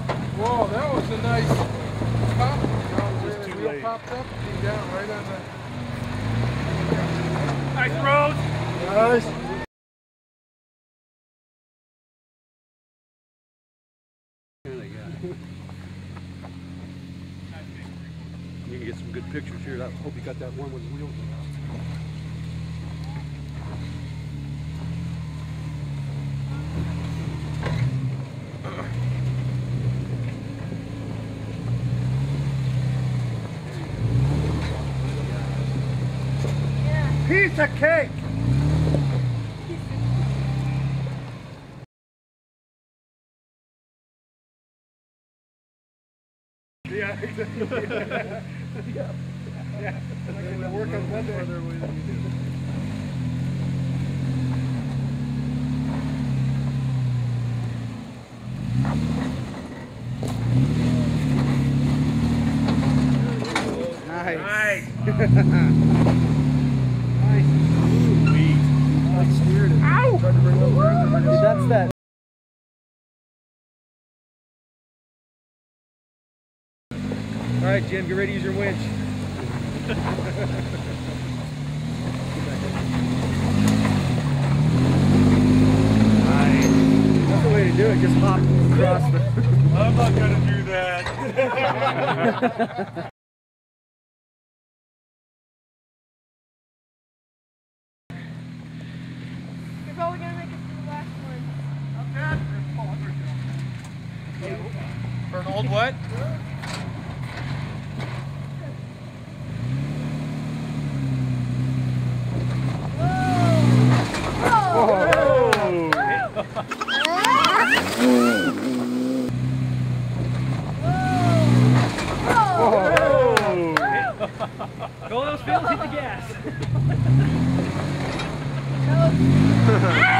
Whoa, that was a nice pop. Just The too wheel late. popped up, came down right on the... Nice throws. Nice. You can get some good pictures here. I hope you got that one with the wheels. Piece of cake. Yeah, exactly. Yeah. Yeah. Work on one further away than you do. Nice. Nice. Steered it. Ow! Tried to bring it over there, but it's- That's that. All right, Jim, get ready to use your winch. Nice. That's the way to do it. Just hop across the. I'm not gonna do that. You're probably gonna make it to the last one. For an old what? Go those fields, hit the gas.